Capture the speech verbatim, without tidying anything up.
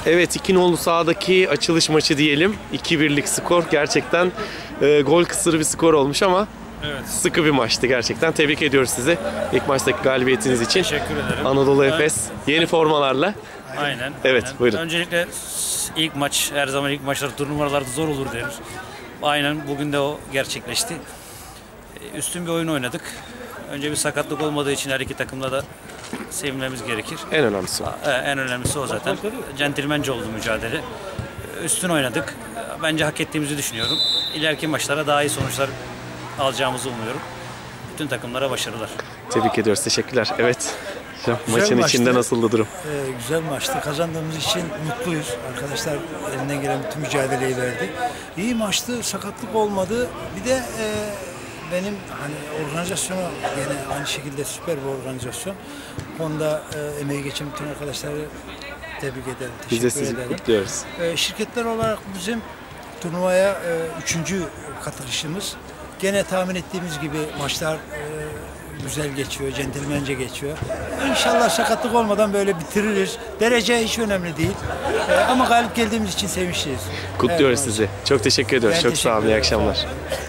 Evet, iki nolu sahadaki açılış maçı diyelim. iki birlik skor. Gerçekten e, gol kısırı bir skor olmuş ama evet, sıkı bir maçtı gerçekten. Tebrik ediyoruz sizi ilk maçtaki galibiyetiniz için. Teşekkür ederim. Anadolu Efes yeni formalarla. Aynen. Evet, aynen. buyurun. Öncelikle ilk maç, her zaman ilk maçlar turnuvalarda zor olur denir. Aynen bugün de o gerçekleşti. Üstün bir oyun oynadık. Önce bir sakatlık olmadığı için her iki takımla da sevinmemiz gerekir. En önemlisi o. En önemlisi o zaten. Centilmence oldu mücadele. Üstün oynadık. Bence hak ettiğimizi düşünüyorum. İleriki maçlara daha iyi sonuçlar alacağımızı umuyorum. Bütün takımlara başarılar. Tebrik ediyoruz. Teşekkürler. Evet. Güzel Maçın maçtı. içinde nasıldı durum? Ee, güzel maçtı. Kazandığımız için mutluyuz. Arkadaşlar elinden gelen bütün mücadeleyi verdi. İyi maçtı. Sakatlık olmadı. Bir de e, benim hani organizasyonu yine aynı şekilde süper bir organizasyon. Bu konuda e, emeği geçen bütün arkadaşları tebrik ederim. Teşekkür Biz de sizi ederim. kutluyoruz. E, şirketler olarak bizim turnuvaya e, üçüncü katılışımız. Gene tahmin ettiğimiz gibi maçlar e, güzel geçiyor, centilmence geçiyor. İnşallah sakatlık olmadan böyle bitiririz. Derece hiç önemli değil. Ee, ama galip geldiğimiz için sevinçliyiz. Kutluyoruz Evet, sizi. Çok teşekkür ediyoruz. Ben Çok teşekkür sağ olun. İyi ederim. akşamlar.